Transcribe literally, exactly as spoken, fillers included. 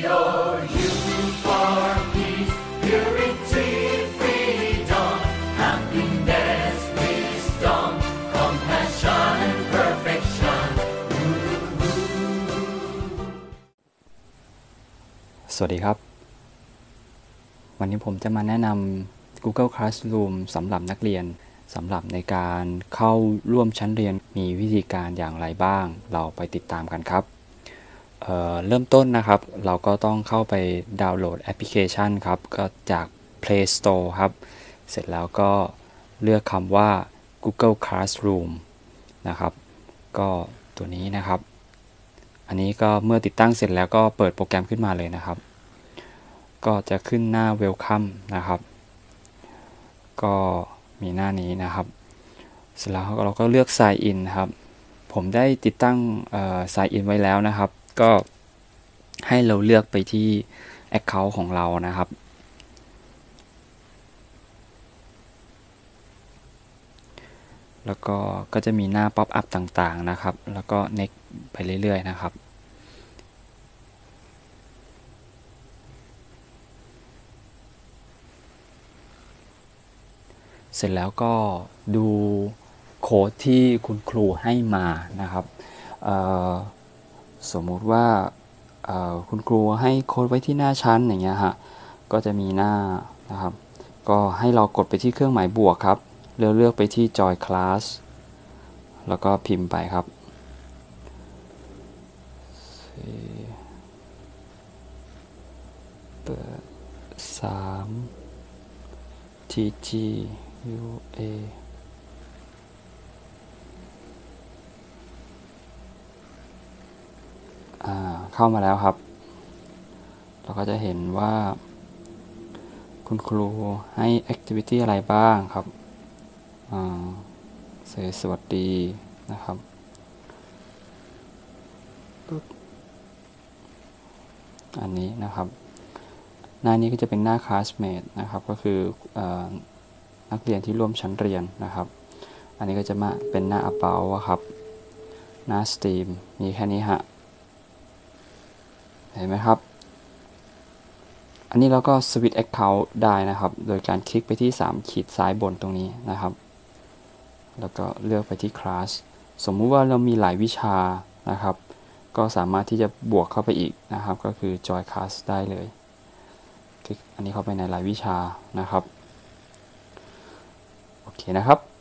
or U for peace, purity, freedom, happiness, wisdom, compassion, and perfection. สวัสดีครับวันนี้ผมจะมาแนะนำ Google Classroom สำหรับนักเรียนสำหรับในการเข้าร่วมชั้นเรียนมีวิธีการอย่างไรบ้างเราไปติดตามกันครับ เอ่อ เริ่มต้นนะครับเราก็ต้องเข้าไปดาวน์โหลดแอปพลิเคชันครับก็จาก Play Store ครับเสร็จแล้วก็เลือกคำว่า Google Classroom นะครับก็ตัวนี้นะครับอันนี้ก็เมื่อติดตั้งเสร็จแล้วก็เปิดโปรแกรมขึ้นมาเลยนะครับก็จะขึ้นหน้า Welcome นะครับก็มีหน้านี้นะครับเสร็จแล้วเราก็เลือก Sign In ครับผมได้ติดตั้ง Sign In ไว้แล้วนะครับก็ให้เราเลือกไปที่ Account ของเรานะครับแล้วก็ก็จะมีหน้า Pop up ต่างๆนะครับแล้วก็ Next ไปเรื่อยๆนะครับเสร็จแล้วก็ดูโค้ดที่คุณครูให้มานะครับสมมุติว่าคุณครูให้โค้ดไว้ที่หน้าชั้นอย่างเงี้ยฮะก็จะมีหน้านะครับก็ให้เรากดไปที่เครื่องหมายบวกครับเลือกเลือกไปที่ Join Class แล้วก็พิมพ์ไปครับเปิดสาม ที จี ยู เอ อ่าเข้ามาแล้วครับเราก็จะเห็นว่าคุณครูให้ activity อะไรบ้างครับอ่าเสียสวัสดีนะครับอันนี้นะครับหน้านี้ก็จะเป็นหน้า classmate นะครับก็คืออนักเรียนที่ร่วมชั้นเรียนนะครับอันนี้ก็จะมาเป็นหน้า about ครับหน้า stream มีแค่นี้ฮะเห็นไหมครับอันนี้เราก็ switch account ได้นะครับโดยการคลิกไปที่สามขีดซ้ายบนตรงนี้นะครับแล้วก็เลือกไปที่ class สมมุติว่าเรามีหลายวิชานะครับก็สามารถที่จะบวกเข้าไปอีกนะครับก็คือ join class ได้เลยคลิกอันนี้เข้าไปในรายวิชานะครับโอเคนะครับ